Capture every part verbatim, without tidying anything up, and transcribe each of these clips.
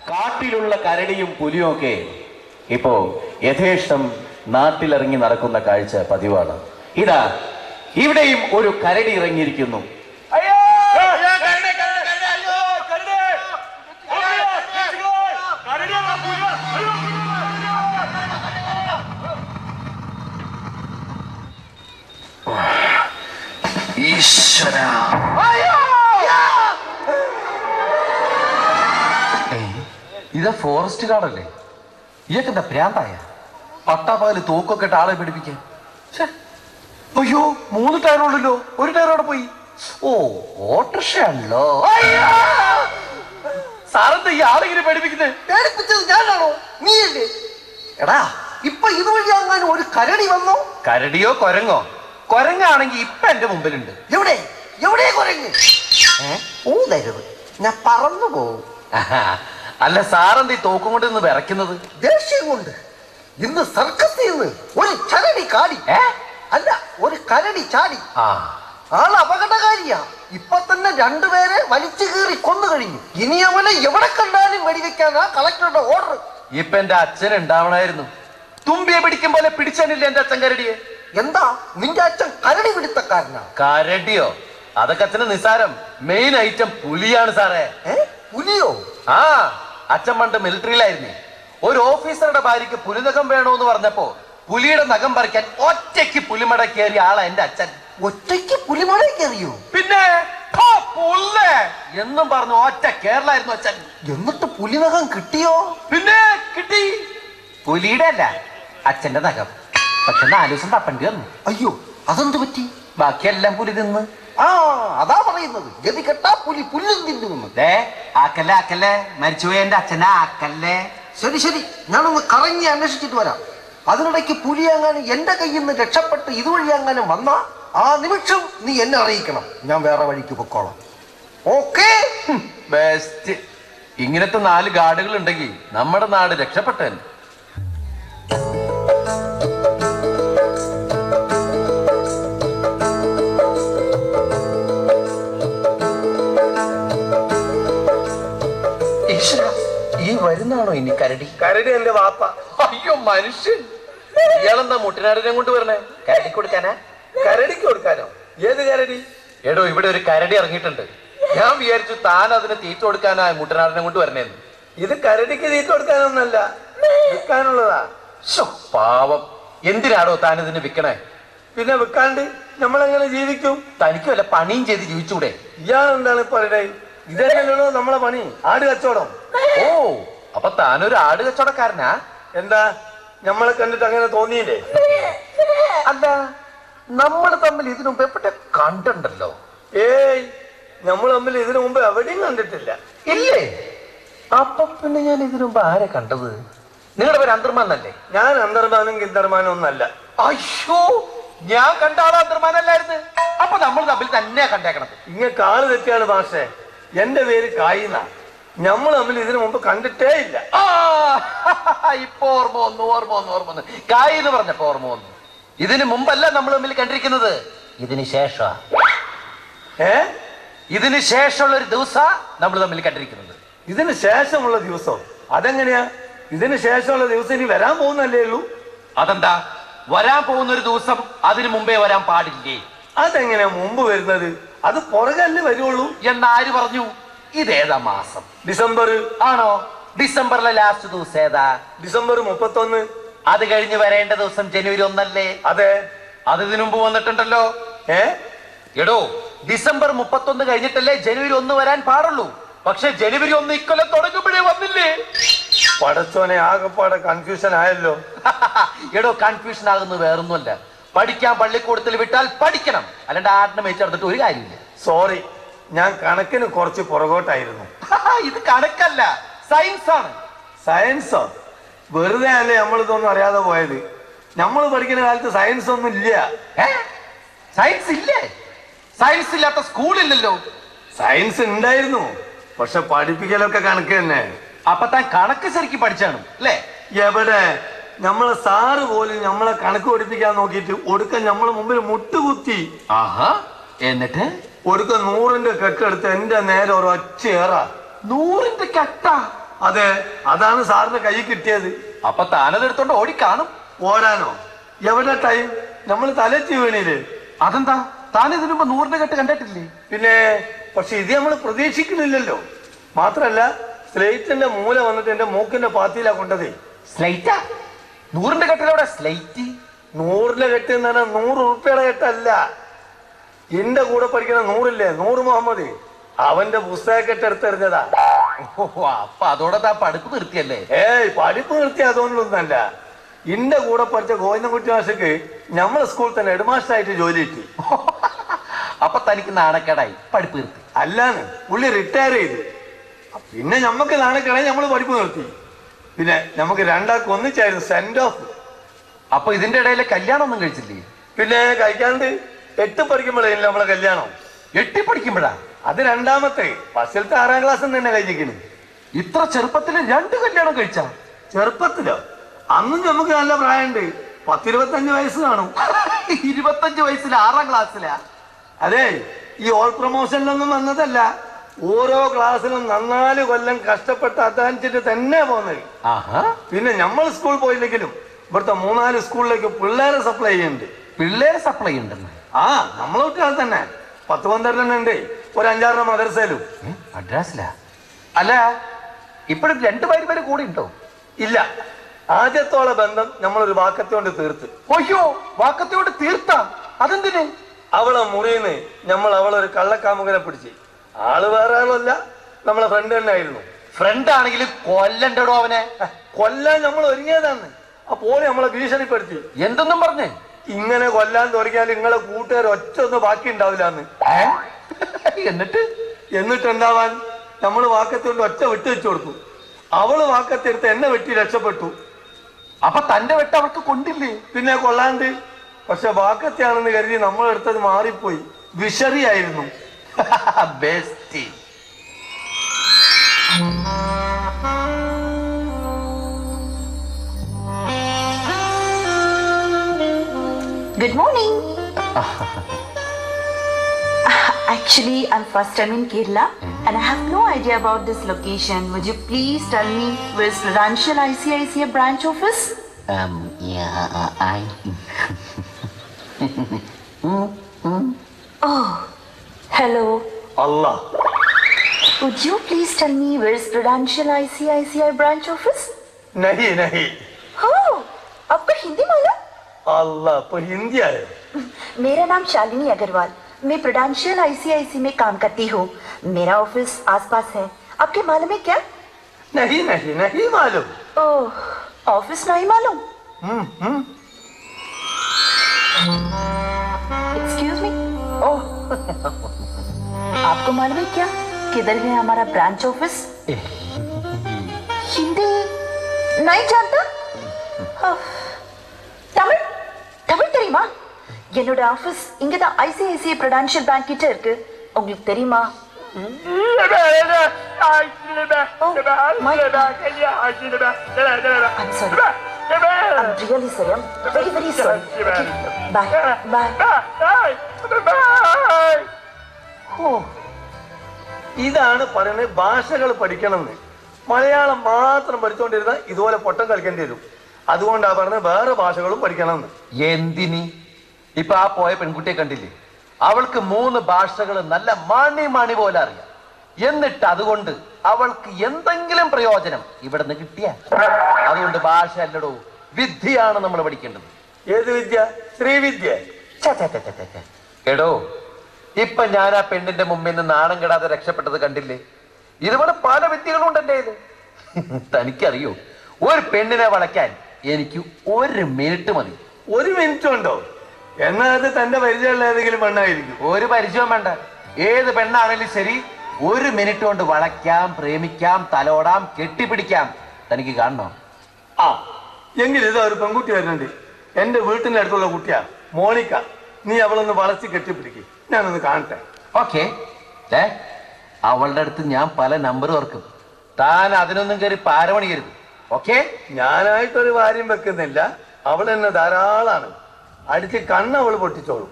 കാട്ടിലുള്ള കരടിയും പുലിയും ഒക്കെ ഇപ്പോ യഥേഷ്ടം നാട്ടിലിറങ്ങി നടക്കുന്ന കാഴ്ച പതിവാണ്. ഇതാ ഇവിടെയും ഒരു കരടി ഇറങ്ങിയിരിക്കുന്നു. ഈശ്വര, ഇതാ ഫോറസ്റ്റ് ഗാർഡല്ലേ? ഇയാൾക്കെന്താ ഭ്രാന്തായ? പട്ടാപ്പകല് തോക്കൊക്കെ ഇട്ട് ആളെ പിടിപ്പിക്കാൻ. അയ്യോ, മൂന്ന് ടയറുള്ളല്ലോ, ഒരു ടയറോടെ പോയി. ഓ, ഓട്ടോറിക്ഷയാണല്ലോ. സാറെന്താ ഈ ആളിങ്ങനെ പേടിപ്പിക്കുന്നത്? പേടിപ്പിച്ചത് ഞാനാണോ? നീയല്ലേ? എടാ, ഇപ്പൊ ഇതുവഴി അങ്ങാനും ഒരു കരടി വന്നോ? കരടിയോ കൊരങ്ങോ? കൊരങ്ങാണെങ്കി ഇപ്പൊ എന്റെ മുമ്പിലുണ്ട്. എവിടെ എവിടെ കുരങ്ങ്? ഊതരുത്, ഞാൻ പറന്നു പോകും. അല്ല, സാറെന്താ ഈ തോക്കും കൊണ്ട് നിന്ന് വിറയ്ക്കുന്നത്? ദേഷ്യം കൊണ്ട്. ഇന്ന് സർക്കസിൽ നിന്ന് ഒരു കരടി കാടി. ഏ അല്ല, ഒരു കരടി ചാടി. ആ, ആള് അപകടകാരിയാ. ഇപ്പൊ തന്നെ രണ്ടുപേരെ വലിച്ചു കീറി കൊന്നു കഴിഞ്ഞു. ഇനി അവനെ എവിടെ കണ്ടാലും വെടിവെക്കാനാ കളക്ടറുടെ ഓർഡർ. ഇപ്പൊ എന്റെ അച്ഛൻ ഉണ്ടാവണായിരുന്നു. തുമ്പിയെ പിടിക്കും പോലെ പിടിച്ചനില്ല എന്റെ അച്ഛൻ കരടിയെ. എന്താ നിന്റെ അച്ഛൻ കരടി പിടുത്തക്കാരനാ? കരടിയോ? അതൊക്കെ അച്ഛന് നിസാരം. മെയിൻ ഐറ്റം പുലിയാണ് സാറേ. ഏ, പുലിയോ? ആ, അച്ഛൻ പണ്ട് മിലിറ്ററിയിലായിരുന്നേ. ഒരു ഓഫീസറുടെ ഭാര്യക്ക് പുലിനകം വേണോന്ന് പറഞ്ഞപ്പോ പുലിയുടെ നഖം പറിക്കാൻ ഒറ്റയ്ക്ക് പുലിമട കയറിയ ആളാ എന്റെ അച്ഛൻ. ഒറ്റയ്ക്ക് പുലിമട കയറിയോ? പിന്നെ എന്നും പറഞ്ഞു ഒറ്റ കേരളായിരുന്നു അച്ഛൻ. എന്നിട്ട് പുലിനകം കിട്ടിയോ? പിന്നെ കിട്ടി. പുലിയുടെ അല്ല, അച്ഛന്റെ നഖം. പക്ഷെ നാലു ദിവസം തപ്പണ്ടി വന്നു. അയ്യോ, അതെന്ത് പറ്റി? ബാക്കിയെല്ലാം പുലി തിന്ന്. ആ, അതാ പറയുന്നത്, ഗതി കെട്ടാ പുലി പുല്ലും തിന്നു. ദേ, ആക്കല്ലേ ആക്കല്ലേ, മരിച്ചുപോയ എന്റെ അച്ഛനെ ആക്കല്ലേ. ശരി ശരി, ഞാനൊന്ന് കറങ്ങി അന്വേഷിച്ചിട്ട് വരാം. അതിനിടയ്ക്ക് പുലി അങ്ങാനും എന്റെ കയ്യിൽ നിന്ന് രക്ഷപ്പെട്ട് ഇതുവഴി അങ്ങാനും വന്ന ആ നിമിഷം നീ എന്നെ അറിയിക്കണം. ഞാൻ വേറെ വഴിക്ക് പൊക്കോളാം. ഓക്കേ? ബെസ്റ്റ്. ഇങ്ങനത്തെ നാല് ഗാർഡുകൾ ഉണ്ടെങ്കിൽ നമ്മുടെ നാട് രക്ഷപ്പെട്ടു. ഈ വരുന്നാണോ ഇനി കരടി? കരടി എന്റെ വാപ്പ. അയ്യോ, മനുഷ്യൻ. ഇയാളെന്താ മുട്ടനാടിനെ കൊണ്ട് വരണേ? കരടി കൊടുക്കാനാ? കരടിക്ക് കൊടുക്കാനോ? ഏത് കരടി? എടോ, ഇവിടെ ഒരു കരടി ഇറങ്ങിയിട്ടുണ്ട്. ഞാൻ വിചാരിച്ചു താൻ അതിന് തീറ്റ കൊടുക്കാനാ മുട്ടനാടിനെ കൊണ്ട് വരണേന്ന്. ഇത് കരടിക്ക് തീറ്റ കൊടുക്കാനൊന്നല്ല, വിൽക്കാനുള്ളതാ. പാവം, എന്തിനാടോ താൻ ഇതിന് വിൽക്കണേ? പിന്നെ വിൽക്കാണ്ട് നമ്മളെങ്ങനെ ജീവിക്കും? തനിക്ക് വല്ല പണിയും ചെയ്ത് ജീവിച്ചൂടെ? ഇയാൾ എന്താണ് പറയണേ? ഇതന്നെയാണോ നമ്മളെ പണി? ആട് കച്ചവടം. ഓ, അപ്പൊ താനൊരു ആട് കച്ചവടക്കാരനാ? എന്താ, നമ്മളെ കണ്ടിട്ട് അങ്ങനെ തോന്നിയില്ലേ? അല്ല, നമ്മൾ തമ്മിൽ ഇതിനു മുമ്പ് എപ്പോഴത്തെ കണ്ടുണ്ടല്ലോ? ഏയ്, നമ്മൾ തമ്മിൽ ഇതിനു മുമ്പ് എവിടെയും കണ്ടിട്ടില്ല. ഇല്ലേ? അപ്പൊ പിന്നെ ഞാൻ ഇതിനു മുമ്പ് ആരെ കണ്ടത്? നിങ്ങളുടെ പേര് അന്തർമാനല്ലേ? ഞാൻ അന്തർമാനും കിന്തർമാനും ഒന്നല്ല. അയ്യോ, ഞാൻ കണ്ട ആളോ അന്തർമാനല്ലായിരുന്നു. അപ്പൊ നമ്മൾ തമ്മിൽ തന്നെയാ കണ്ടേക്കണത്. ഇങ്ങനെ കാള് തെറ്റിയാണ് ഭാഷേ. എന്റെ പേര് കായിന്ന. നമ്മൾ തമ്മിൽ ഇതിനു മുമ്പ് കണ്ടിട്ടേ ഇല്ല. ആ, ഇപ്പൊ ഓർമ്മ വന്നു, ഓർമ്മ വന്നു, ഓർമ്മ വന്നു. കായ് എന്ന് പറഞ്ഞപ്പോ ഓർമ്മ വന്നു. ഇതിന് മുമ്പല്ല നമ്മൾ തമ്മിൽ കണ്ടിരിക്കുന്നത്, ഇതിന് ശേഷം. ഏ, ഇതിന് ശേഷമുള്ള ഒരു ദിവസം നമ്മൾ തമ്മിൽ കണ്ടിരിക്കുന്നത്. ഇതിന് ശേഷമുള്ള ദിവസം? അതെങ്ങനെയാ? ഇതിന് ശേഷമുള്ള ദിവസം ഇനി വരാൻ പോകുന്നല്ലേ ഉള്ളൂ. അതെന്താ, വരാൻ പോകുന്ന ഒരു ദിവസം അതിനു മുമ്പേ വരാൻ പാടില്ലേ? അതെങ്ങനെയാ മുമ്പ് വരുന്നത്? അത് പുറകല്ലേ വരുള്ളൂ. എന്നാര് പറഞ്ഞു? ഇതേതാ മാസം? ഡിസംബർ. ആണോ? ഡിസംബറിലെ ലാസ്റ്റ് ദിവസം ഏതാ? ഡിസംബർ മുപ്പത്തൊന്ന്. അത് കഴിഞ്ഞ് വരേണ്ട ദിവസം ജനുവരി ഒന്നല്ലേ? അതെ. അത് ഇതിനു മുമ്പ് വന്നിട്ടുണ്ടല്ലോ. ഏ, എടോ, ഡിസംബർ മുപ്പത്തൊന്ന് കഴിഞ്ഞിട്ടല്ലേ ജനുവരി ഒന്ന് വരാൻ പാടുള്ളൂ. പക്ഷെ ജനുവരി ഒന്ന് ഇക്കൊല്ലം തുടങ്ങുമ്പോഴേ വന്നില്ലേ? പടച്ചോനെ, ആകെപ്പാടെ കൺഫ്യൂഷൻ ആയല്ലോ. എടോ, കൺഫ്യൂഷൻ ആകുന്നത് വേറൊന്നുമല്ല. പഠിക്കാൻ പള്ളിക്കൂടത്തിൽ വിട്ടാൽ പഠിക്കണം, അല്ലാണ്ട് ആടിനെ മേച്ചെടുത്തിട്ട് ഒരു കാര്യമില്ല. സോറി, ഞാൻ കണക്കിന് കുറച്ച് പുറകോട്ടായിരുന്നു. ഇത് കണക്കല്ല, സയൻസ് ആണ്. സയൻസോ? വെറുതെ അല്ലേ നമ്മളിതൊന്നും അറിയാതെ പോയത്. നമ്മൾ പഠിക്കുന്ന കാലത്ത് സയൻസ് ഒന്നും ഇല്ല. സയൻസ് ഇല്ലേ? സയൻസ് ഇല്ലാത്ത സ്കൂളില്ലല്ലോ. സയൻസ് ഉണ്ടായിരുന്നു, പക്ഷെ പഠിപ്പിക്കലൊക്കെ കണക്ക് തന്നെ. അപ്പൊ താൻ കണക്ക് ശരിക്കും പഠിച്ചാണ് അല്ലേ? എവിടെ? നമ്മളെ സാറ് പോലും നമ്മളെ കണക്ക് പഠിപ്പിക്കാൻ നോക്കിയിട്ട് ഒടുക്ക നമ്മളെ മുമ്പിൽ മുട്ടുകുത്തി. ആഹാ, എന്നിട്ട് ഒടുക്ക നൂറിന്റെ കെട്ടെടുത്ത് എന്റെ നേരെ ഒരു ഒച്ചയേറാ. നൂറിന്റെ കെട്ട? അതെ, അതാണ് സാറിന്റെ കൈ കിട്ടിയത്. അപ്പൊ താനതെടുത്തോണ്ട് ഓടിക്കാണും. ഓടാനോ? എവിടെ ടൈം? നമ്മൾ തലച്ചി വീണില്ലേ? അതെന്താ, താൻ ഇതിനു മുമ്പ് നൂറിന്റെ കെട്ട് കണ്ടിട്ടില്ലേ? പിന്നെ പക്ഷെ ഇത് നമ്മൾ പ്രതീക്ഷിക്കുന്നില്ലല്ലോ. മാത്രല്ല സ്ലേറ്റിന്റെ മൂല വന്നിട്ട് എന്റെ മൂക്കിന്റെ പാത്തിയിലാ കൊണ്ടതേ. സ്ലൈറ്റാ? നൂറിന്റെ കെട്ടിലവിടെ സ്ലൈറ്റ്? നൂറിന്റെ കെട്ട് എന്ന് പറഞ്ഞാൽ നൂറ് ഉറുപ്പിയുടെ കെട്ടല്ല. എന്റെ കൂടെ പഠിക്കുന്ന നൂറില്ലേ, നൂറ് മുഹമ്മദ്, അവന്റെ പുസ്തക കെട്ടെടുത്തെറിഞ്ഞതാ. അപ്പൊ അതോടെ താ പഠിപ്പ് നിർത്തിയല്ലേ? ഏയ് പഠിപ്പ് നിർത്തി അതുകൊണ്ടൊന്നല്ല. എന്റെ കൂടെ പഠിച്ച ഗോവിന്ദൻകുട്ടി മാഷക്ക് നമ്മളെ സ്കൂളിൽ തന്നെ ഹെഡ്മാസ്റ്ററായിട്ട് ജോലി കിട്ടി. അപ്പൊ തനിക്ക് നാണക്കേടായി പഠിപ്പ് നിർത്തി? അല്ലാന്ന്, പുള്ളി റിട്ടയർ ചെയ്ത്. പിന്നെ ഞമ്മക്ക് നാണക്കേടായി നമ്മള് പഠിപ്പ് നിർത്തി. പിന്നെ നമുക്ക് രണ്ടാൾക്ക് ഒന്നിച്ചായിരുന്നു സെൻഡ് ഓഫ്. അപ്പൊ ഇതിന്റെ ഇടയിൽ കല്യാണം ഒന്നും കഴിച്ചില്ലേ? പിന്നെ കഴിക്കാണ്ട് എട്ട് പഠിക്കുമ്പോഴേ നമ്മളെ കല്യാണം. എട്ടി പഠിക്കുമ്പോഴാ? അത് രണ്ടാമത്തെ. ഫസ്റ്റിലത്തെ ആറാം ക്ലാസ് തന്നെ കഴിഞ്ഞിരിക്കുന്നു. ഇത്ര ചെറുപ്പത്തില് രണ്ട് കല്യാണം കഴിച്ച? ചെറുപ്പത്തിലോ? അന്നും നമുക്ക് നല്ല പ്രായമുണ്ട്, പത്തിരുപത്തഞ്ച് വയസ്സ് കാണും. ഇരുപത്തഞ്ച് വയസ്സിൽ ആറാം ക്ലാസ്സിലാ? അതെ, ഈ ഓൾ പ്രൊമോഷനിലൊന്നും വന്നതല്ല. ഓരോ ക്ലാസ്സിലും നന്നാല് കൊല്ലം കഷ്ടപ്പെട്ട് അധ്വാനിച്ചിട്ട് തന്നെ പോകുന്നത്. പിന്നെ നമ്മൾ സ്കൂൾ പോയില്ലെങ്കിലും ഇവിടുത്തെ മൂന്നാല് സ്കൂളിലേക്ക് പിള്ളേരെ സപ്ലൈ ചെയ്യുന്നുണ്ട്. പിള്ളേരെ സപ്ലൈ ഉണ്ടെന്ന്? ആ, നമ്മളെ കുട്ടികൾ തന്നെ പത്ത് പന്ത്രണ്ടെണ്ണം ഉണ്ട്, ഒരു അഞ്ചാറെണ്ണം മദർസയിലും. മദ്രാസിലാ? അല്ല, ഇപ്പോഴും രണ്ടു പേര് പേര് കൂടി ഉണ്ടോ? ഇല്ല, ആദ്യത്തോളം ബന്ധം നമ്മളൊരു വാക്കത്തോണ്ട് തീർത്ത്. ഒയ്യോ, വാക്കത്തോട് തീർത്താ? അതെന്തിന്? അവളെ മുറിയുന്ന് നമ്മൾ അവളൊരു കള്ളക്കാമുകനെ പിടിച്ച്. ആള് വേറെ ആളല്ല, നമ്മളെ ഫ്രണ്ട് തന്നെ ആയിരുന്നു. ഫ്രണ്ട് ആണെങ്കിൽ കൊല്ലണ്ടോ അവനെ? കൊല്ലാൻ നമ്മൾ ഒരുങ്ങിയതാണ്. അപ്പോൾ നമ്മളെ ഭീഷണിപ്പെടുത്തി. എന്തെന്നും പറഞ്ഞേ? ഇങ്ങനെ കൊല്ലാൻ തുടങ്ങിയാൽ നിങ്ങളെ കൂട്ടുകാർ ഒറ്റ ഒന്നും ബാക്കി ഉണ്ടാവില്ലാന്ന്. എന്നിട്ട് എന്നിട്ട് എന്താവാൻ, നമ്മൾ വാക്കത്തോണ്ട് ഒറ്റ വിട്ടു വെച്ചു കൊടുത്തു. അവള് വാക്കത്തെടുത്ത് എന്നെ വെട്ടി രക്ഷപ്പെട്ടു. അപ്പൊ തന്റെ വെട്ട് അവർക്ക് കൊണ്ടില്ലേ? പിന്നെ കൊള്ളാണ്ട്. പക്ഷെ വാക്കത്തെയാണെന്ന് കരുതി നമ്മളെടുത്തത് മാറിപ്പോയി. വിഷറിയായിരുന്നു. Best. Good morning. Actually, I'm first time in Kerala and I have no idea about this location. Would you please tell me where's Prudential I C I C I branch office? Um, yeah, uh, I... Oh, hello. Allah. Would you please tell me where's Prudential I C I C I branch office? नहीं नहीं. Oh, आपको हिंदी मालूम? अल्लाह, पर हिंदी आए. मेरा नाम शालिनी अग्रवाल. मैं prudential आई सी आई सी में काम करती हूँ. मेरा ऑफिस आसपास है. आपके मालूम है क्या? नहीं नहीं नहीं मालूम. ओह, ऑफिस नहीं मालूम? हम्म हम्म. Excuse me. ओह, आपको मालूम है क्या किधर है हमारा ब्रांच ऑफिस? हिंदी नहीं जानता? तमिल तमिழ் தெரியுமா? என்னோட ஆபீஸ் இங்க தான் I C I C I Prudential Bank கிட்ட இருக்கு. உங்களுக்கு தெரியுமா? I'm sorry. I'm really sorry. I'm very very sorry. Okay. Bye. Bye. ഓ, ഇതാണ് പറയുന്നത് ഭാഷകൾ പഠിക്കണമെന്ന്. മലയാളം മാത്രം പഠിച്ചുകൊണ്ടിരുന്നാൽ ഇതുപോലെ പൊട്ടം കളിക്കേണ്ടി വരും. അതുകൊണ്ടാ പറഞ്ഞത് വേറെ ഭാഷകളും പഠിക്കണമെന്ന്. എന്തിനി? ഇപ്പൊ ആ പോയ പെൺകുട്ടിയെ കണ്ടില്ലേ? അവൾക്ക് മൂന്ന് ഭാഷകൾ നല്ല മണി മണി പോലെ അറിയാം. എന്നിട്ട് അതുകൊണ്ട് അവൾക്ക് എന്തെങ്കിലും പ്രയോജനം ഇവിടെ നിന്ന് കിട്ടിയ? അതുകൊണ്ട് ഭാഷ അല്ലടോ, വിദ്യയാണ് നമ്മൾ പഠിക്കേണ്ടത്. ഏത് വിദ്യ? ശ്രീവിദ്യ. എടോ, ഇപ്പൊ ഞാൻ ആ പെണ്ണിന്റെ മുമ്പിൽ നിന്ന് നാണം കെടാതെ രക്ഷപ്പെട്ടത് കണ്ടില്ലേ? ഇതുപോലെ പല വിദ്യകളും ഉണ്ട് എന്റെ. തനിക്കറിയോ, ഒരു പെണ്ണിനെ വളയ്ക്കാൻ എനിക്ക് ഒരു മിനിറ്റ് മതി. ഒരു മിനിറ്റ് ഉണ്ടോ? എന്നാൽ അത് തന്റെ പരിചയമുള്ള ഏതെങ്കിലും പെണ്ണായിരിക്കും. ഒരു പരിചയം വേണ്ട, ഏത് പെണ്ണാണെങ്കിലും ശരി, ഒരു മിനിറ്റ് കൊണ്ട് വളയ്ക്കാം, പ്രേമിക്കാം, തലോടാം, കെട്ടിപ്പിടിക്കാം. തനിക്ക് കാണണോ? ആ, എങ്കിൽ ഇതാ ഒരു പെൺകുട്ടി വരുന്നുണ്ട്. എന്റെ വീട്ടിന്റെ അടുത്തുള്ള കുട്ടിയാ, മോണിക്ക. നീ അവളൊന്ന് വളച്ച് കെട്ടിപ്പിടിക്ക്, ഞാനൊന്ന് കാണട്ടെ. ഓക്കെ. അവളുടെ അടുത്ത് ഞാൻ പല നമ്പർ ഓർക്കും. താൻ അതിനൊന്നും കയറി പാരമണിയരുത്. ഓക്കെ? ഞാനായിട്ടൊരു കാര്യം വെക്കുന്നില്ല, അവൾ എന്നെ ധാരാളാണ്. അടിച്ച് കണ്ണ് അവള് പൊട്ടിച്ചോളും.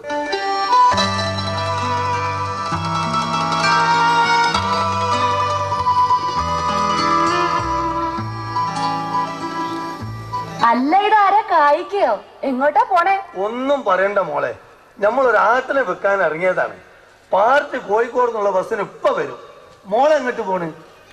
അല്ല ഇതാരാ കായിക്കയോ? എങ്ങോട്ടാ പോണേ? ഒന്നും പറയണ്ട മോളെ, നമ്മൾ ഒരു ആട്ടിനെ വെക്കാൻ ഇറങ്ങിയതാണ്. പാർട്ടി കോഴിക്കോട് നിന്നുള്ള ബസ്സിന് ഇപ്പൊ വരും. മോളെ എങ്ങോട്ട് പോണ്?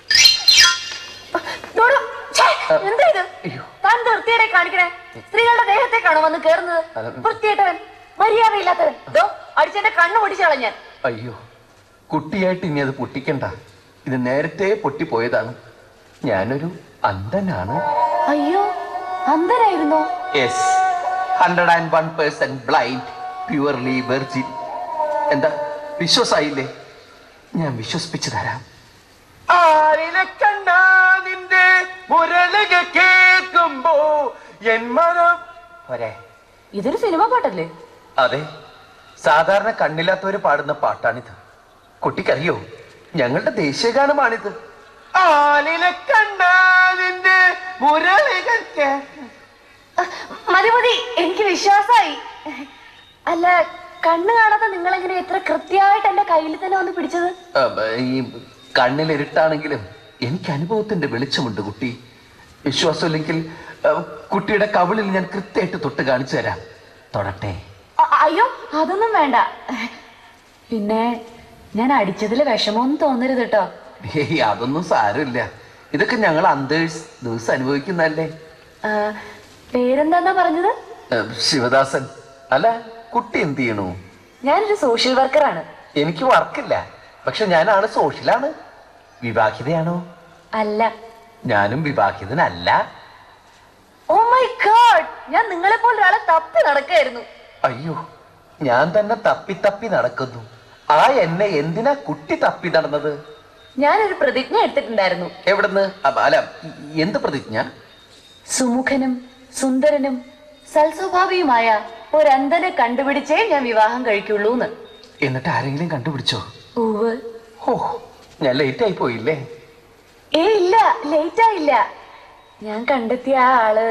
എന്താ ഇത്? താൻ വൃത്തിയുടെ കാണിക്കണേ? സ്ത്രീകളുടെ ദേഹത്തേക്കാണോ വന്ന് കേറുന്നത്? വൃത്തിയായിട്ടവൻ, മര്യാദയില്ലാത്തവൻ. അടിച്ചെന്റെ കണ്ണു പൊടിച്ചു കളഞ്ഞാൻ. അയ്യോ, കുട്ടിയായിട്ട് ഇനി അത് പൊട്ടിക്കണ്ട. ഇത് നേരത്തെ പൊട്ടിപ്പോയതാണ്. ഞാനൊരു അന്ധനാണ്. അയ്യോ, അന്ധനായിരുന്നോ? Yes, hundred and one percent blind, purely virgin. എന്താ വിശ്വാസായില്ലേ? ഞാൻ വിശ്വസിപ്പിച്ചു തരാം. ആരിനെ കണ്ടാ നിന്റെ മുരളിക കേൾക്കുമ്പോ എൻ മനം പോരെ. ഇതൊരു സിനിമ പാട്ടല്ലേ? അതെ, സാധാരണ കണ്ണില്ലാത്തവര് പാടുന്ന പാട്ടാണിത്. കുട്ടിക്കറിയോ, ഞങ്ങളുടെ ദേശീയഗാനമാണിത്. ആലിനെ കണ്ടാ നിന്റെ മുരളിക മതി മതി, എനിക്ക് വിശ്വാസായി. അല്ല, കണ്ണ് കാണാതെ നിങ്ങൾ എങ്ങനെ എത്ര കൃത്യമായിട്ട് എന്റെ കയ്യിൽ തന്നെ വന്ന് പിടിച്ചത്? ഈ കണ്ണിൽ ഇരുട്ടാണെങ്കിലും എനിക്ക് അനുഭവത്തിന്റെ വെളിച്ചമുണ്ട് കുട്ടി. വിശ്വാസമില്ലെങ്കിൽ കുട്ടിയുടെ കവിളിൽ ഞാൻ കൃത്യമായിട്ട് തൊട്ട് കാണിച്ചു തരാം. തൊടട്ടെ? അയ്യോ, അതൊന്നും വേണ്ട. പിന്നെ ഞാൻ അടിച്ചതിൽ വിഷമമൊന്നും തോന്നരുത് കേട്ടോ. ഏയ്, അതൊന്നും സാരമില്ല. ഇതൊക്കെ ഞങ്ങൾ അന്തേഴ്സ് ദിവസം അനുഭവിക്കുന്നല്ലേ. പേരെന്താന്നാ പറഞ്ഞത്? ശിവദാസൻ. അല്ല, കുട്ടി എന്ത് ചെയ്യണു? ഞാനൊരു സോഷ്യൽ വർക്കറാണ്. എനിക്ക് വർക്കില്ല, പക്ഷെ ഞാനാണ് സോഷ്യലാണ്. വിവാഹിതയാണോ? അല്ല. ഞാനും വിവാഹിതനല്ല. ഓ മൈ ഗോഡ്, ഞാൻ നിങ്ങളെ പോലെ ഒരാളെ തപ്പി നടക്കായിരുന്നു. അയ്യോ, ഞാൻ തന്നെ തപ്പി തപ്പി നടക്കുന്നു. ആ എന്നെ എന്തിനാ കുട്ടി തപ്പി നടന്നത്? ഞാനൊരു പ്രതിജ്ഞ എടുത്തിട്ടുണ്ടായിരുന്നു. എവിടുന്ന്? അല്ല, എന്ത് പ്രതിജ്ഞ? സുമുഖനും സുന്ദരനും സൽസ്വഭാവിയുമായ ഒരന്ധനെ കണ്ടുപിടിച്ചേ ഞാൻ വിവാഹം കഴിക്കുള്ളൂന്ന്. എന്നിട്ട് ആരെങ്കിലും കണ്ടുപിടിച്ചോ? ഉവ്വ്. ഓ, ഞാൻ ലേറ്റ് ആയി പോയില്ലേ? ഏ ഇല്ല, ലേറ്റ് ആയില്ല. ഞാൻ കണ്ടെത്തിയ ആ ആള്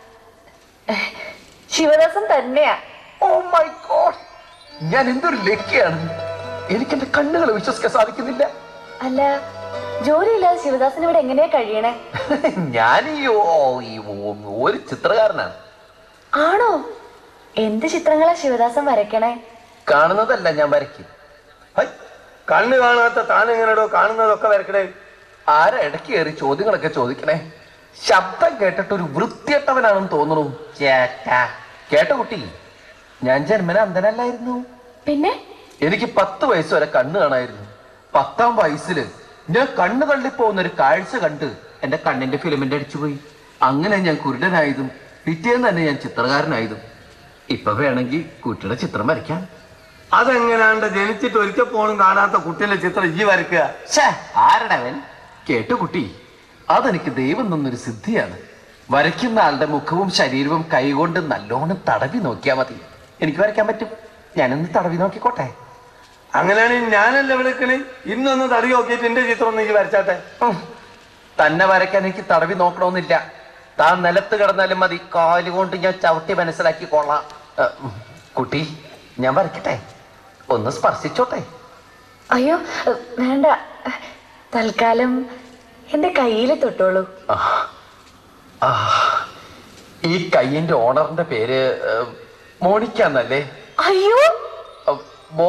ശിവദാസൻ തന്നെയാ. ഓ മൈ ഗോഡ്, ഞാൻ എന്തൊരു ലക്കിയാണ്. എനിക്ക് എന്റെ കണ്ണുകൾ വിശ്വസിക്കാൻ സാധിക്കുന്നില്ല. അല്ല, ജോലിയില്ലാതെ ശിവദാസൻ ഇവിടെ എങ്ങനെയാ കഴിയണേ? ഞാൻ ഈ ഒരു ചിത്രകാരനാണ്. ആണോ? എന്ത് ചിത്രങ്ങളാ ശിവദാസൻ വരയ്ക്കണേ? കാണുന്നതല്ല ഞാൻ വരയ്ക്കും. കണ്ണ് കാണാത്ത താനെങ്ങനെയോ കാണുന്നതൊക്കെ വരക്കണേ? ആരാ ഇടയ്ക്ക് കയറി ചോദ്യങ്ങളൊക്കെ ചോദിക്കണേ? ശബ്ദം കേട്ടിട്ട് ഒരു വൃത്തിയട്ടവനാണെന്ന് തോന്നുന്നു. ചേട്ടാ, കേട്ട കുട്ടി, ഞാൻ ജന്മന അന്ധനല്ലായിരുന്നു. പിന്നെ എനിക്ക് പത്ത് വയസ്സ് വരെ കണ്ണ് കാണായിരുന്നു. പത്താം വയസ്സില് ഞാൻ കണ്ണ് തള്ളിപ്പോകുന്ന ഒരു കാഴ്ച കണ്ട് എന്റെ കണ്ണിന്റെ ഫിലിമിന്റെ അടിച്ചുപോയി. അങ്ങനെ ഞാൻ കുരുടനായതും പിറ്റേന്ന് തന്നെ ഞാൻ ചിത്രകാരനായതും. ഇപ്പൊ വേണമെങ്കിൽ കുട്ടിയുടെ ചിത്രം വരയ്ക്കാം. അതെങ്ങനെയാണ്ട് ജനിച്ചിട്ട് ഒരിക്കൽ പോലും കാണാത്ത കുട്ടിയുടെ ചിത്രം ഈ വരയ്ക്കുക? ആരടവൻ? കേട്ടു കുട്ടി, അതെനിക്ക് ദൈവം തന്നൊരു സിദ്ധിയാണ്. വരയ്ക്കുന്ന ആളുടെ മുഖവും ശരീരവും കൈകൊണ്ട് നല്ലോണം തടവി നോക്കിയാൽ മതി. എനിക്ക് വരയ്ക്കാൻ പറ്റും. ഞാനൊന്ന് തടവി നോക്കിക്കോട്ടെ? അങ്ങനെയാണെങ്കിൽ ഞാനല്ലേ വിളിക്കണേ? ഇന്നൊന്ന് തടവി നോക്കിയിട്ട് എന്റെ ചിത്രം ഒന്ന് എനിക്ക് വരച്ചാട്ടെ. തന്നെ വരയ്ക്കാൻ എനിക്ക് തടവി നോക്കണമെന്നില്ല. താൻ നിലത്ത് കിടന്നാലും മതി, കാലുകൊണ്ട് ഞാൻ ചവിട്ടി മനസ്സിലാക്കി കൊള്ളാം. കുട്ടി, ഞാൻ വരയ്ക്കട്ടെ? ഒന്ന് സ്പർശിച്ചോട്ടെ? അയ്യോ വേണ്ട, തൽക്കാലം എന്റെ കയ്യിൽ തൊട്ടോളൂ. ഈ കയ്യിന്റെ ഓണറിന്റെ പേര് മോണിക്ക എന്നല്ലേ? അയ്യോ, മോ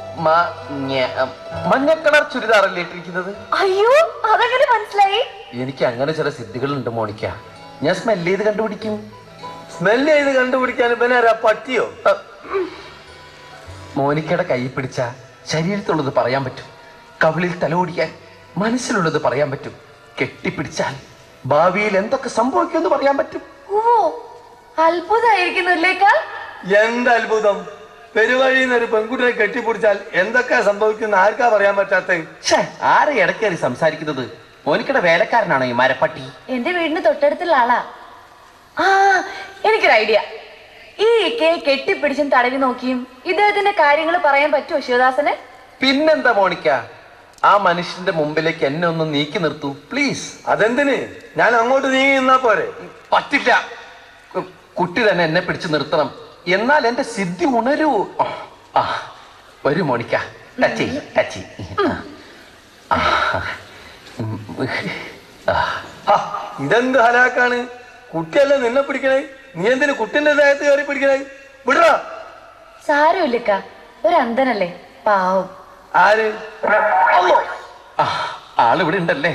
മഞ്ഞ കളർ ചുരിദാറല്ലേ ഇട്ടിരിക്കുന്നത്? അയ്യോ, അതെങ്ങനെ മനസ്സിലായി? എനിക്ക് അങ്ങനെ ചില സിദ്ധികളുണ്ട് മോണിക്ക. ഞാൻ സ്മെല് ചെയ്ത് കണ്ടുപിടിക്കും. സ്മെല് ചെയ്ത് കണ്ടുപിടിക്കാൻ പിന്നെ പറ്റിയോ? മോനിക്കയുടെ കൈ പിടിച്ച ശരീരത്തുള്ളത് പറയാൻ പറ്റും. കവിളിൽ തലോടിയാൽ മനസ്സിലുള്ളത് പറയാൻ പറ്റും. കെട്ടിപ്പിടിച്ചാൽ ഭാവിയിൽ എന്തൊക്കെ സംഭവിക്കുമെന്ന് പറയാൻ പറ്റും. ഓ, അത്ഭുതമായിരിക്കുന്നില്ലേക്കാൾ. എന്ത് അത്ഭുതം! പെരുവഴിയിൽ നിന്ന് ഒരു പെൺകുട്ടിയെ കെട്ടിപ്പിടിച്ചാൽ എന്തൊക്കെ സംഭവിക്കുന്ന ആർക്കാ പറയാൻ പറ്റാത്ത? ആരെ ഇടക്കേറി സംസാരിക്കുന്നത്? മോനിക്കയുടെ വേലക്കാരനാണോ ഈ മരപ്പട്ടി? എന്റെ വീടിന് തൊട്ടടുത്തുള്ള ആളാ. ആ, എനിക്കൊരു ഐഡിയ. ഈ കെ കെട്ടിപ്പിടിച്ചും തടവി നോക്കിയും ഇദ്ദേഹത്തിന്റെ കാര്യങ്ങൾ പറയാൻ പറ്റുമോ ശിവദാസന്? പിന്നെന്താ മോണിക്ക, ആ മനുഷ്യന്റെ മുമ്പിലേക്ക് എന്നെ ഒന്ന് നീക്കി നിർത്തൂ പ്ലീസ്. അതെന്തിന്? ഞാൻ അങ്ങോട്ട് നീങ്ങി നിന്നാ പോരെ? പറ്റില്ല, കുട്ടി തന്നെ എന്നെ പിടിച്ചു നിർത്തണം. എന്നാൽ എന്റെ സിദ്ധി ഉണരൂ. ആ, വരൂ മോണിക്ക, ടച്ച് ടച്ച്. ഇതെന്ത് ഹലാക്കാണ്! കുട്ടിയല്ലേ നിന്നെ പിടിക്കണേ, നീ എന്തിനു കുട്ടിന്റെ ദേഹത്ത് കയറി പിടിക്കണേ? വിടറാ. സാരമില്ലക്ക, ഒരു അന്ധനല്ലേ, പാവം. ആര്? അല്ലോ, ആളിവിടെ ഉണ്ടല്ലേ.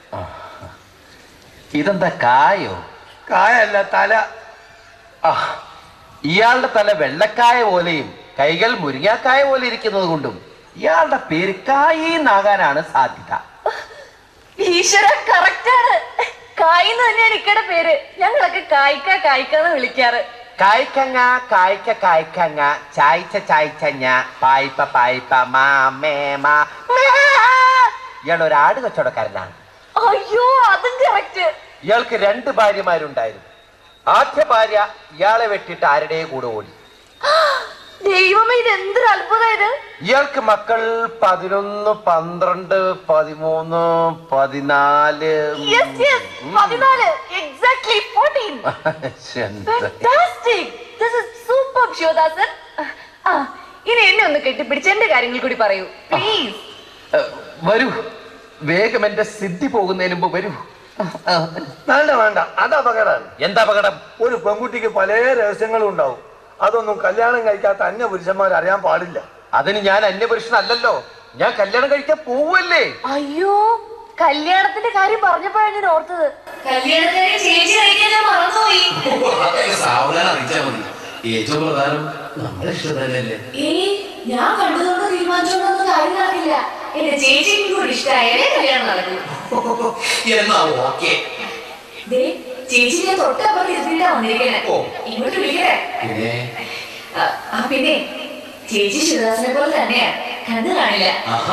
ഇതെന്താ കായോ? കായല്ല, തല. ആ, ഇയാളുടെ തല വെള്ളക്കായ പോലെയും കൈകൾ മുരിങ്ങാക്കായ പോലെ ഇരിക്കുന്നത് കൊണ്ടും ഇയാളുടെ പേര് കായിന്നാകാനാണ് സാധ്യത. ഈശ്വര, കറക്റ്റാണ്. കായിന്ന് തന്നെയാണ് ഇക്കടെ പേര്. ഞങ്ങളൊക്കെ കായ്ക്ക കായ്ക്കാന്ന് വിളിക്കാറ്. കായ്ക്കങ്ങ കായ്ക്ക കായ്ക്കങ്ങ ചായ്ച്ച ചായ്ച്ചഞ്ഞ പായ്പ പായ്പ മാമേമാ. ഇയാൾ ഒരു ആട് കച്ചവടക്കാരനാണ്. അയ്യോ, അതും കറക്റ്റ്. ഇയാൾക്ക് രണ്ട് ഭാര്യമാരുണ്ടായിരുന്നു. ആദ്യ ഭാര്യ ഇയാളെ വെട്ടിട്ട് ആരുടെ കൂടെ ഓടി. ദൈവമേ, ഇത് എന്തൊരു അത്ഭുതം! ഇയാൾക്ക് മക്കൾ പതിനൊന്ന്, പന്ത്രണ്ട്, പതിമൂന്ന്, പതിനാല്. പതിനാല്, exactly fourteen. Fantastic. This is superb, Shivadasan. ആ, ഇനി എന്നെ ഒന്ന് കെട്ടിപ്പിടിച്ച് എന്റെ കാര്യങ്ങൾ കൂടി പറയൂ, പ്ലീസ്. വരൂ, വേഗം എന്റെ സിദ്ധി പോകുന്നതിന് മുമ്പ് വരൂ. വേണ്ട വേണ്ട, അത് അപകടമാണ്. എന്താ അപകടം? ഒരു പെൺകുട്ടിക്ക് പല രഹസ്യങ്ങളും ഉണ്ടാവും. അതൊന്നും കല്യാണം കഴിക്കാത്ത അന്യ പുരുഷന്മാർ അറിയാൻ പാടില്ല. അതിന് ഞാൻ അന്യപുരുഷനല്ലല്ലോ, ഞാൻ കല്യാണം കഴിക്കാൻ പോവല്ലേ. അയ്യോ, കല്യാണത്തിന്റെ കാര്യം പറഞ്ഞപ്പോഴാണ് ഞാൻ ഓർത്തത്. കല്യാണത്തിന് ചേച്ചി കഴിക്കാൻ ഞാൻ മറന്നുപോയി. സാവധാനം അറിയിച്ചാൽ മതി. ഏറ്റവും പ്രധാനം നമ്മുടെ ഇഷ്ടം തന്നെയല്ലേ. ഏയ്, ഞാൻ കണ്ടതുകൊണ്ട് തീരുമാനിച്ചോണ്ടൊന്നും കാര്യം നടക്കില്ല. എന്റെ ചേച്ചിക്കും കൂടി ഇഷ്ടമായാലേ കല്യാണം നടക്കൂ. എന്നാ ഓക്കെ. ചേച്ചി ഞാൻ തൊട്ടപ്പുറത്ത് ഇരുത്തിട്ടാ വന്നിരിക്കണേ. ഇങ്ങോട്ട് വിളിക്കണേ. ആ, പിന്നെ ചേച്ചി ശിവദാസനെ പോലെ തന്നെയാ, കണ്ണു കാണില്ല.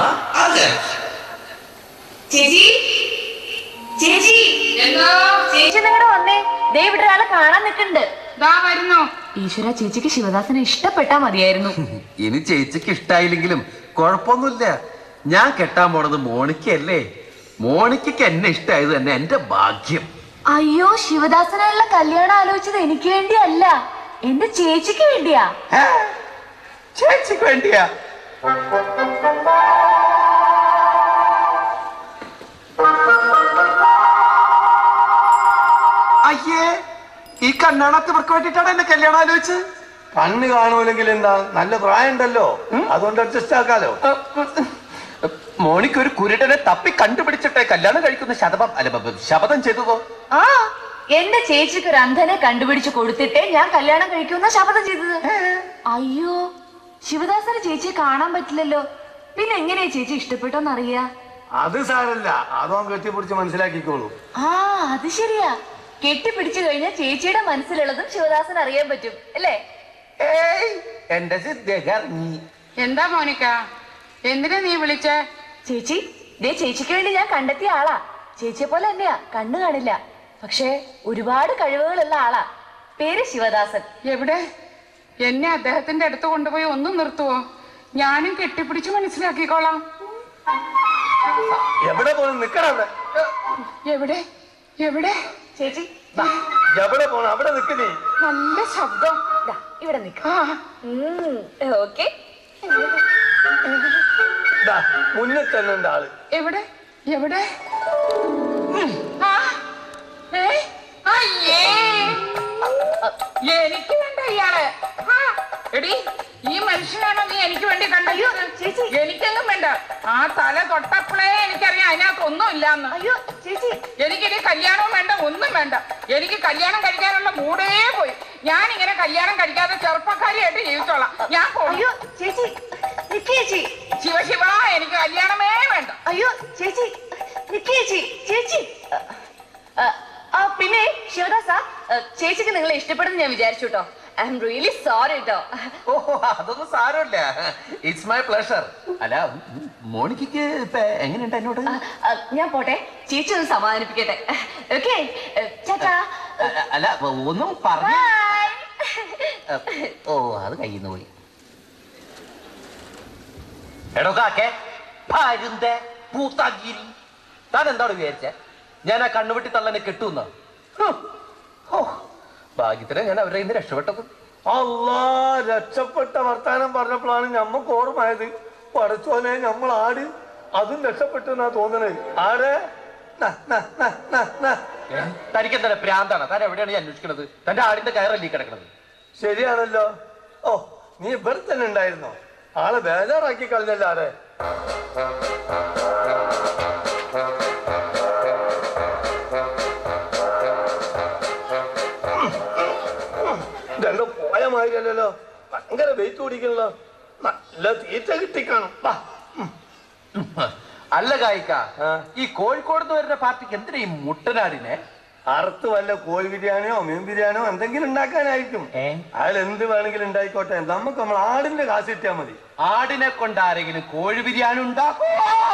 ചേച്ചി, ചേച്ചി, ചേച്ചി നിങ്ങളുടെ വന്നേ. ദേ ഇവിടെ ഒരാളെ കാണാൻ നിൽക്കുന്നുണ്ട്. ഈശ്വര, ചേച്ചിക്ക് ശിവദാസനെ ഇഷ്ടപ്പെട്ടാ മതിയായിരുന്നു. ഇനി ചേച്ചിക്ക് ഇഷ്ടായില്ലെങ്കിലും കുഴപ്പമൊന്നുമില്ല. ഞാൻ കെട്ടാൻ പോണത് മോണിക്കല്ലേ. മോണിക്കയ്ക്ക് എന്നെ ഇഷ്ടമായത് തന്നെ എന്റെ ഭാഗ്യം. അയ്യോ, ശിവദാസനായുള്ള കല്യാണം ആലോചിച്ചത് എനിക്ക് വേണ്ടിയല്ല, എന്റെ ചേച്ചിക്ക് വേണ്ടിയാ. ചേച്ചിക്ക് വേണ്ടിയാ? അയ്യേ, ഈ കണ്ണാണത്ത് ഇവർക്ക് വേണ്ടിട്ടാണ് എന്നെ കല്യാണം ആലോചിച്ചത്. കണ്ണ് കാണൂലെങ്കിൽ എന്താ, നല്ല പ്രായം ഉണ്ടല്ലോ, അതുകൊണ്ട് അഡ്ജസ്റ്റ് ആക്കാലോ. മോണിക്ക് ഒരു കുരുടനെ തപ്പി കണ്ടുപിടിച്ചിട്ടേ കല്യാണം കഴിക്കുന്ന ശതപം അല്ല ശപഥം ചെയ്തതോ? ആ, എന്റെ ചേച്ചിക്ക് ഒരു അന്ധനെ കണ്ടുപിടിച്ച് കൊടുത്തിട്ടേ ഞാൻ കല്യാണം കഴിക്കുന്ന ശപഥം ചെയ്തത്. അയ്യോ, ശിവദാസന് ചേച്ചിയെ കാണാൻ പറ്റില്ലല്ലോ, പിന്നെ എങ്ങനെയാ ചേച്ചി ഇഷ്ടപ്പെട്ടോന്നറിയാ? അത് സാരല്ല, അതോ കെട്ടിപ്പിടിച്ച് മനസ്സിലാക്കിക്കോളൂ. ആ, അത് ശരിയാ. കെട്ടിപ്പിടിച്ചു കഴിഞ്ഞാൽ ചേച്ചിയുടെ മനസ്സിലുള്ളതും ശിവദാസൻ അറിയാൻ പറ്റും അല്ലേ? ഏയ്, എന്റെ സിദ്ധി. എന്താ മോനിക്ക, എന്തിനാ നീ വിളിച്ചേ? ചേച്ചി, ദേ ചേച്ചിക്ക് വേണ്ടി ഞാൻ കണ്ടെത്തിയ ആളാ. ചേച്ചിയെ പോലെ തന്നെയാ, കണ്ണു കാണില്ല, പക്ഷെ ഒരുപാട് കഴിവുകളുള്ള ആളാ. പേര് ശിവദാസൻ. എവിടെ? എന്നെ അദ്ദേഹത്തിന്റെ അടുത്ത് കൊണ്ടുപോയി ഒന്ന് നിർത്തുവോ? ഞാനും കെട്ടിപ്പിടിച്ച് മനസ്സിലാക്കിക്കോളാം. എവിടെ പോണ നിക്കണം അവിടെ. എവിടെ എവിടെ? ചേച്ചി, എവിടെ പോണ അവിടെ നിക്കുന്നേ. നല്ല ശബ്ദം. ഇവിടെ നിൽക്കാം. ഓക്കെ, മുന്നിൽ തന്നെ ഉണ്ട് ആള്. എവിടെ എവിടെ? ആ, ഏ, അയ്യേ, എനിക്ക് വേണ്ട ഇയാള്. ആ, എടി, ഈ മനുഷ്യനാണോ നീ എനിക്ക് വേണ്ടി കണ്ടോ? ചേച്ചി, എനിക്കൊന്നും വേണ്ട. ആ തല തൊട്ടപ്പോഴേ എനിക്കറിയാം അതിനകത്ത് ഒന്നും ഇല്ലാന്ന്. അയ്യോ ചേച്ചി, എനിക്കിനി കല്യാണവും വേണ്ട, ഒന്നും വേണ്ട. എനിക്ക് കല്യാണം കഴിക്കാനുള്ള മൂടേ പോയി. ഞാൻ ഇങ്ങനെ കല്യാണം കഴിക്കാതെ ചെറുപ്പക്കാരിയായിട്ട് ജീവിച്ചോളാം. ഞാൻ അയ്യോ ചേച്ചി, ചേച്ചി, ശിവ ശിവ, എനിക്ക് കല്യാണമേ വേണ്ട. അയ്യോ ചേച്ചി, ചേച്ചി, ചേച്ചി. ആ, പിന്നെ ശിവദാസ, ചേച്ചിക്ക് നിങ്ങളെ ഇഷ്ടപ്പെടുന്നു ഞാൻ വിചാരിച്ചു കേട്ടോ. ഐ എം റിയലി സോറി കേട്ടോ. ഓഹോ, അതൊന്നും സാരമില്ല. It's my pleasure. അല്ല, മോണിക്ക് ഇപ്പൊ എങ്ങനെയുണ്ട് എന്നോട്? ഞാൻ പോട്ടെ, ചേച്ചി ഒന്ന് സമാധാനിപ്പിക്കട്ടെ. ഓക്കെ, ചേട്ടാ. അല്ല, ഒന്നും പറഞ്ഞ. ഓ, അത് കയ്യിന്ന് പോയി. എടോ കാക്കേ, ഭാര്യന്റെ പൂത്താഗിരി, താൻ എന്താണ് വിചാരിച്ചേ? ഞാൻ ആ കണ്ണുവെട്ടി തള്ളനെ കെട്ടുന്ന? ഭാഗ്യത്തിനെ ഞാൻ അവരെ ഇന്ന് രക്ഷപ്പെട്ടത്. അല്ലാ, രക്ഷപ്പെട്ട വർത്താനം പറഞ്ഞപ്പോഴാണ് ഞമ്മക്ക് ഓർമ്മയത്. പടച്ചോനെ, നമ്മൾ ആട് അതും രക്ഷപ്പെട്ടു എന്നാ തോന്നണേ. ആടെ തനിക്ക് എന്താ പ്രാന്താണ്? താൻ എവിടെയാണ് ഈ അന്വേഷിക്കുന്നത്? തന്റെ ആടിന്റെ കയറല്ലേ കിടക്കുന്നത്? ശരിയാണല്ലോ. ഓ, നീ ഇവിടെ തന്നെ ഉണ്ടായിരുന്നോ? ആളെ ബേജാറാക്കി കളഞ്ഞല്ലോ ആരെ. രണ്ടോ പോയ മാതിരിയല്ലോ, ഭയങ്കര വെയിറ്റ് കുടിക്കണല്ലോ. നല്ല തീറ്റ കിട്ടിക്കാണും. അല്ല കായിക്ക, ഈ കോഴിക്കോട് നിന്ന് വരുന്ന പാർട്ടിക്ക് എന്തിനാ ഈ മുട്ടനാടിനെ? അറുത്ത് വല്ല കോഴി ബിരിയാണിയോ മീൻ ബിരിയാണിയോ എന്തെങ്കിലും ഉണ്ടാക്കാനായിരിക്കും. അയാൾ എന്ത് വേണമെങ്കിലും ഉണ്ടായിക്കോട്ടെ, നമുക്ക് നമ്മൾ ആടിന്റെ കാശ് കിട്ടിയാൽ മതി. ആടിനെ കൊണ്ട് ആരെങ്കിലും കോഴി ബിരിയാണി ഉണ്ടാക്കും?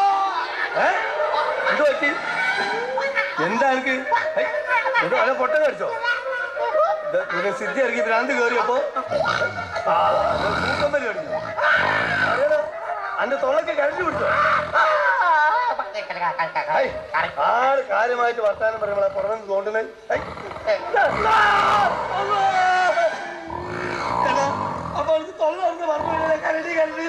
ഇത് പറ്റി എന്താ എനിക്ക് ഇത് വല്ല പൊട്ട കടിച്ചോ? സിദ്ധി ഇറങ്ങി ഭ്രാന്ത് കയറിയപ്പോ തൂക്കമ്പലി കടിച്ചു. അന്റെ തൊള്ളക്ക് കഴിച്ചു പിടിച്ചോ? ആള് കാര്യമായിട്ട് വർത്താനം പറയുമ്പോൾ പുറമെ തോണ്ടുന്നത് അപ്പൊ അവർക്ക് തൊള്ള പറഞ്ഞു കരടി കരടി.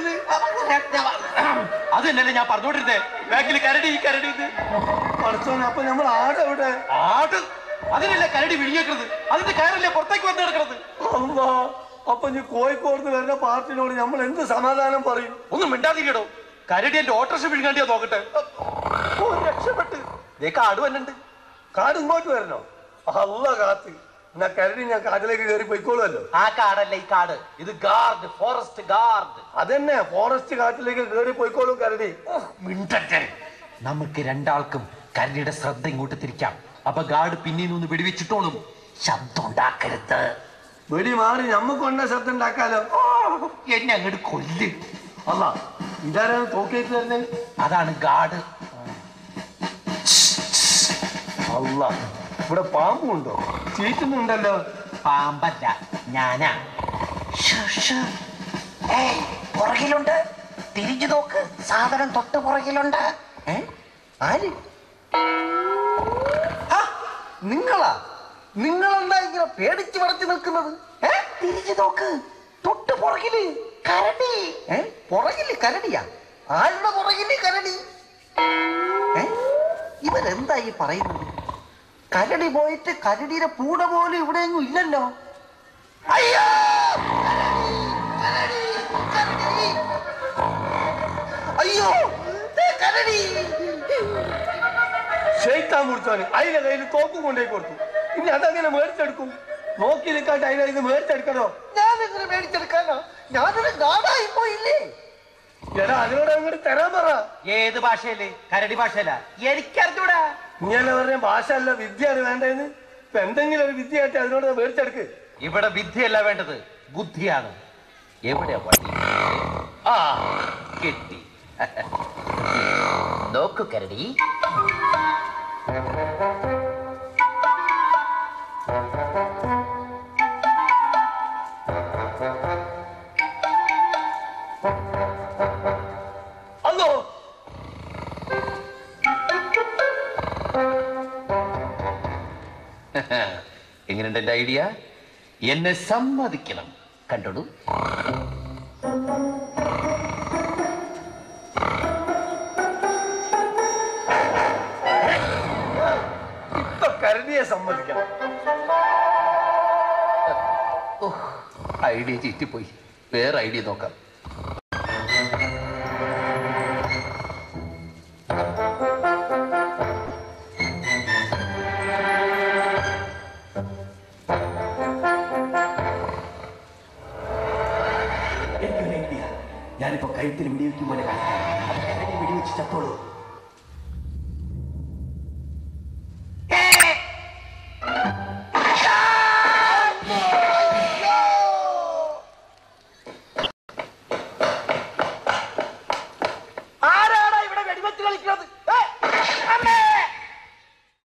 അത് തന്നെയല്ലേ ഞാൻ പറഞ്ഞോണ്ടിരുന്നേ, ബാക്കിൽ കരടി കരടി. പഠിച്ചോനെ, അപ്പൊ നമ്മൾ ആട് എവിടെ? ആട് അതിനല്ലേ കരടി വിഴിഞ്ഞേക്കുന്നത്? അതിന്റെ കയറല്ലേ പുറത്തേക്ക് വന്ന് കിടക്കുന്നത്? അല്ലാ, അപ്പൊ നീ കോഴിക്കോട് വരുന്ന പാർട്ടിനോട് നമ്മൾ എന്ത് സമാധാനം പറയും? ഒന്നും മിണ്ടാതിരിക്കടോ. കരടി എന്റെ ഓട്ടോറിക്ഷ വിഴുങ്ങാണ്ടിയാ നോക്കട്ടെ. രക്ഷപ്പെട്ട് കാട് വന്നുണ്ട്. കാട് ഇങ്ങോട്ട് വരണോ? അല്ല കാത്ത് എന്നാ കരടി ഞാൻ കാട്ടിലേക്ക് കയറി പോയിക്കോളുമല്ലോ. ആ കാടല്ല ഈ കാട്, ഇത് ഗാർഡ്, ഫോറസ്റ്റ് ഗാർഡ്. അതന്നെ, ഫോറസ്റ്റ് കാട്ടിലേക്ക് കയറി പോയിക്കോളും കരടി. മിണ്ടട്ടെ, നമുക്ക് രണ്ടാൾക്കും കരടിയുടെ ശ്രദ്ധ ഇങ്ങോട്ട് തിരിക്കാം. അപ്പൊ ഗാർഡ് പിന്നീ നിന്ന് വെടിവെച്ചിട്ടോളും. ശബ്ദം ഉണ്ടാക്കരുത്. വെടി മാറി നമ്മക്കൊണ്ട ശബ്ദം ഉണ്ടാക്കാലോ. എന്നെ അങ്ങോട്ട് കൊല്ല്. അല്ല, ഇതാരാണ് തോക്കേറ്റ് തന്നെ? അതാണ് ഗാർഡ്. അല്ല, ഇവിടെ പാമ്പുണ്ടോ? ചീറ്റുന്നുണ്ടല്ലോ. പാമ്പല്ല, ഞാനാ. പുറകിലുണ്ട്, തിരിഞ്ഞു നോക്ക്, സാധനം തൊട്ട് പുറകിലുണ്ട്. ആര്? നിങ്ങളാ? നിങ്ങളെന്താ ഇങ്ങനെ പേടിച്ച് പടച്ചു നിൽക്കുന്നത്? തിരിഞ്ഞു നോക്ക്, തൊട്ട് പുറകില് കരടി. ഏ പുറകില് കരടിയാ? ആരുടെ പുറകില് കരടി? ഏ ഇവരെന്താ ഈ പറയുന്നത്? കരടി പോയിട്ട് കരടിയുടെ പൂട പോലും ഇവിടെ എങ്ങും ഇല്ലല്ലോ. അയ്യോ, അയ്യോ കരടി! ഷെയ്ത്താൻ മുറിച്ചോന് അതിന്റെ കയ്യിൽ തോക്കും കൊണ്ടേ കൊടുത്തു. ഇനി അതങ്ങനെ മേടിച്ചെടുക്കും? നോക്കി നിൽക്കാട്ട് അതിനെ ഇത് മേടിച്ചെടുക്കണോ? ഞാനെങ്ങനെ മേടിച്ചെടുക്കാനോ? ഞാനൊരു ഗാഡായി പോയില്ലേ. എടാ, അതിനോട് അങ്ങോട്ട് തരാൻ പറ. ഏത് ഭാഷയില്? കരടി ഭാഷയല്ല, എനിക്കറിഞ്ഞൂടാ. ഇങ്ങനെ പറഞ്ഞ ഭാഷ അല്ല, വിദ്യയാണ് വേണ്ടതെന്ന്. ഇപ്പൊ എന്തെങ്കിലും ഒരു വിദ്യ ആയിട്ട് അതിനോട് മേടിച്ചെടുക്ക്. ഇവിടെ വിദ്യയല്ല വേണ്ടത്, ബുദ്ധിയാണ്. എവിടെയാ വണ്ടി? ആ കിട്ടി. നോക്കു കരടി, അല്ലോ എങ്ങനെയുണ്ട് എന്റെ ഐഡിയ? എന്നെ സമ്മതിക്കണം. കണ്ടോളൂ. ഇപ്പൊ കരടിയെ സമ്മതിക്കണം. ഐഡിയ ചീറ്റിപ്പോയി, വേറെ ഐഡിയ നോക്കാം. ഞാനിപ്പോ കഴുത്തിന് വെടിവെക്കും പോലെ വെടിവെച്ച് ചത്തോളൂ.